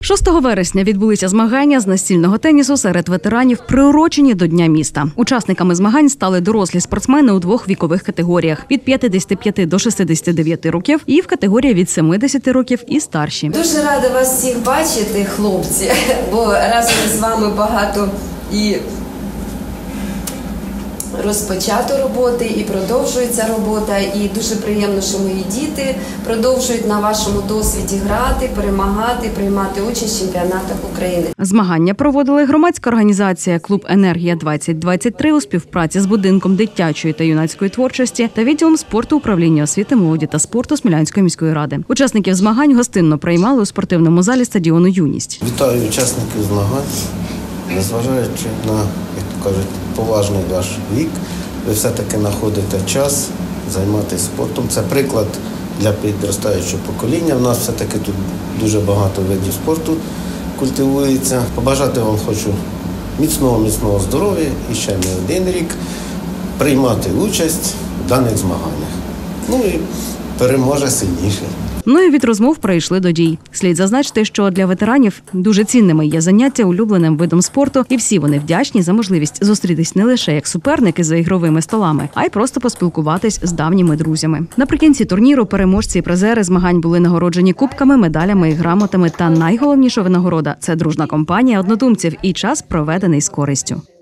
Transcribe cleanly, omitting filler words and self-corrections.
6 вересня відбулися змагання з настільного тенісу серед ветеранів, приурочені до Дня міста. Учасниками змагань стали дорослі спортсмени у двох вікових категоріях – від 55 до 69 років і в категорії від 70 років і старші. Дуже рада вас всіх бачити, хлопці, бо разом з вами багато і розпочато роботи, і продовжується робота. І дуже приємно, що мої діти продовжують на вашому досвіді грати, перемагати, приймати участь в чемпіонатах України. Змагання проводили громадська організація «Клуб Енергія-2023» у співпраці з Будинком дитячої та юнацької творчості та відділом спорту управління освіти, молоді та спорту Смілянської міської ради. Учасників змагань гостинно приймали у спортивному залі стадіону «Юність». Вітаю учасників змагань. Незважаючи на, як то кажуть, поважний ваш вік, ви все-таки знаходите час займатися спортом. Це приклад для підростаючого покоління. У нас все-таки тут дуже багато видів спорту культивується. Побажати вам хочу міцного здоров'я і ще не один рік приймати участь в даних змаганнях. Ну і переможе сильніший. Ну і від розмов перейшли до дій. Слід зазначити, що для ветеранів дуже цінними є заняття улюбленим видом спорту, і всі вони вдячні за можливість зустрітись не лише як суперники за ігровими столами, а й просто поспілкуватись з давніми друзями. Наприкінці турніру переможці і призери змагань були нагороджені кубками, медалями і грамотами. Та найголовніша винагорода – це дружна компанія однодумців і час, проведений з користю.